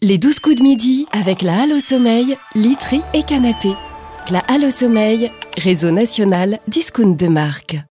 Les 12 coups de midi avec la Halle au sommeil, literie et canapé. La Halle au sommeil, réseau national discount de marque.